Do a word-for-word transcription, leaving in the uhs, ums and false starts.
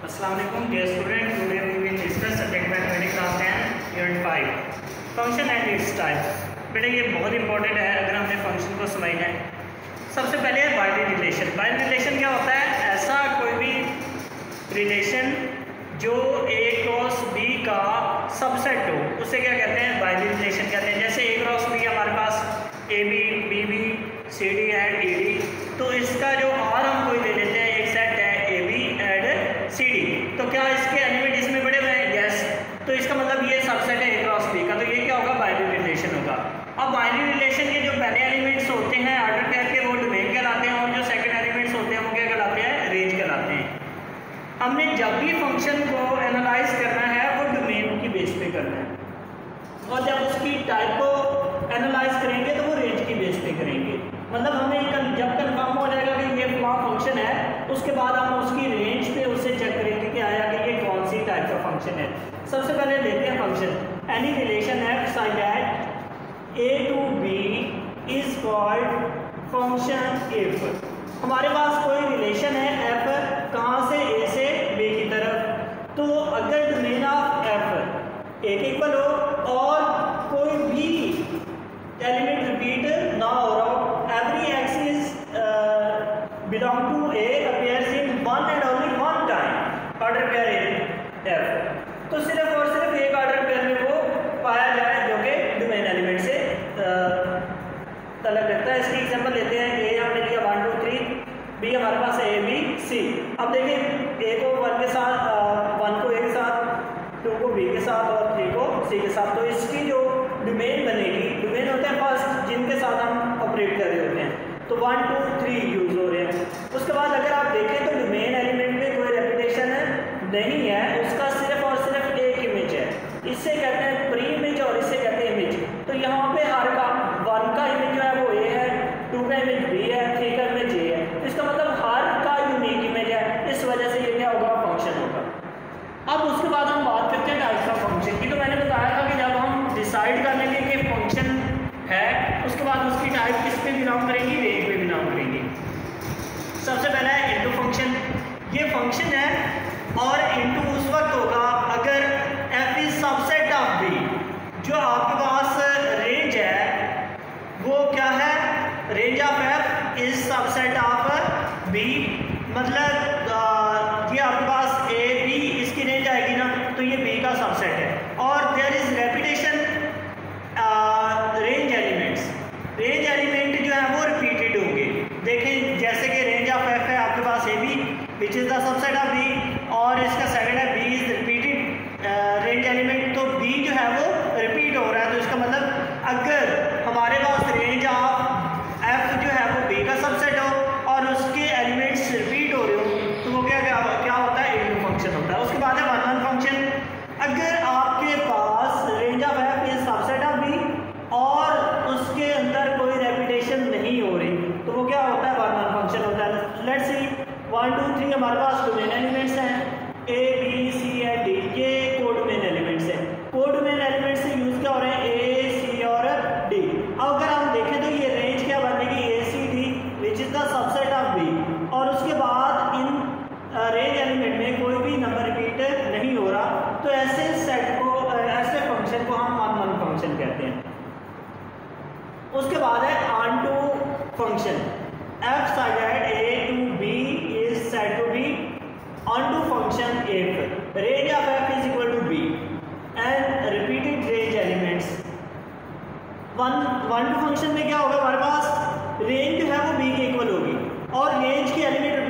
अस्सलाम वालेकुम dear student, today we will discuss subject mathematics class ten unit five function and its types. बेटा ये बहुत important है अगर हमने फंक्शन को समझना है। सबसे पहले है बाइनरी रिलेशन। बाइनरी रिलेशन क्या होता है? ऐसा कोई भी रिलेशन जो ए क्रॉस बी का सबसेट हो, उसे क्या कहते हैं? बाइनरी रिलेशन कहते हैं। जैसे ए क्रॉस बी हमारे पास A B B B C D and E D, तो इसका जो आर हम कोई ले लेते हैं, एक सेट है A B and C D, तो क्या इसके एलिमेंट इसमें बड़े हुए हैं? यस। तो इसका मतलब ये सबसेट है ए क्रॉस बी का, तो ये क्या होगा? बाइनरी रिलेशन होगा। अब बाइनरी रिलेशन के जो पहले एलिमेंट्स होते हैं ऑर्डर पेयर के, वो डोमेन कहलाते हैं, और जो सेकंड एलिमेंट्स होते हैं वो क्या कहलाते हैं? रेंज कहलाते हैं। हमने जब भी फंक्शन को एनालाइज करना है वो डोमेन की बेस पे करना है, और जब उसकी टाइप को एनालाइज करेंगे तो वो रेंज की बेस पे करेंगे। मतलब हमें जब कंफर्म हो जाएगा कि ये फ्लॉ फंक्शन है, उसके बाद हम उसकी रेंज पे उससे चेक करेंगे कि आया कि ये कौन सी टाइप का फंक्शन है। सबसे पहले देखते हैं function. Any relation F said that A to B is called function if. हमारे पास कोई रिलेशन है एफ, कहाँ से? ए से बी की तरफ। तो अगर डोमेन ऑफ एफ ए के इक्वल हो और कोई भी एलिमेंट रिपीट ना हो रहा हो, every X is belong to A appears in one and only one time order pair in F, तो सिर्फ और सिर्फ एक ऑर्डर पेयर में वो पाया जाए जो कि डोमेन एलिमेंट से तलब रखता है। इसकी एग्जांपल लेते हैं। ए हमने लिया वन टू थ्री, बी हमारे पास है ए बी सी। अब देखिए ए को वन के साथ, वन को ए के साथ, टू को बी के साथ और थ्री को सी के साथ, तो इसकी जो डोमेन बनेगी, डोमेन होते हैं फर्स्ट जिनके साथ हम ऑपरेट कर रहे होते हैं, तो वन टू थ्री यूज हो रहे हैं। उसके बाद अगर आप देखें तो डोमेन एलिमेंट में कोई रेपिटेशन नहीं है, उसका सिर्फ और सिर्फ एक इमेज है। इससे कहते हैं प्री इमेज और इससे कहते हैं इमेज। तो यहाँ पे हर का वन का इमेज जो है वो ए है, टू का इमेज बी है, थ्री का इमेज ए है। इसका मतलब हर का यूनिक इमेज है, इस वजह से ये क्या होगा? फंक्शन होगा। अब उसके बाद हम बात करते हैं टाइप्स ऑफ फंक्शन की। तो मैंने बताया था कि जब हम डिसाइड कर लेंगे कि फंक्शन है, उसके बाद उसकी टाइप किस पे बिलोंग करेंगी? रेंज पे बिलोंग करेंगी। सबसे पहला है इनटू फंक्शन। ये फंक्शन है और इनटू उस वक्त होगा अगर F is subset of B. जो आपके पास रेंज है वो क्या है? Range of F is subset of B. मतलब आ, ये आपके पास ए बी इसकी रेंज आएगी ना, तो ये बी का सबसेट है। और there is repetition range elements. Range element जो है वो रिपीटेड होंगे। देखें जैसे कि रेंज ऑफ एफ है आपके पास A B which is the subset of B, और इसका सेकंड है B is repeated range element, तो बी जो है वो रिपीट हो रहा है। तो इसका मतलब अगर हमारे पास रेंज ऑफ एफ जो है वो बी का सबसेट हो और उसके एलिमेंट्स रिपीट हो रहे हो, तो वो क्या क्या, क्या होता है? इनटू फंक्शन होता है। उसके बाद है वन वन फंक्शन। अगर आपके पास range of F is subset of B और उसके अंदर कोई रेपिटेशन नहीं हो रही, तो वो क्या होता है? वन वन फंक्शन होता है। Let's see one two three हमारे पास डोमेन एलिमेंट्स हैं, A B C and D, ये कोडोमेन एलिमेंट्स हैं। कोडोमेन एलिमेंट्स से यूज क्या हो रहे हैं? ए सी और डी। अब अगर हम देखें तो ये रेंज क्या बनेगी? A C D which is the subset of B, और उसके बाद इन रेंज एलिमेंट में कोई भी नंबर रिपीट नहीं हो रहा, तो ऐसे सेट को, ऐसे फंक्शन को हम वन वन फंक्शन कहते हैं। उसके बाद है onto function. F side A to B is said to be onto function if range of F is equal to B and repeated range elements. One one to function में क्या होगा? हमारे पास range जो है वो B के equal होगी और रेंज की एलिमेंट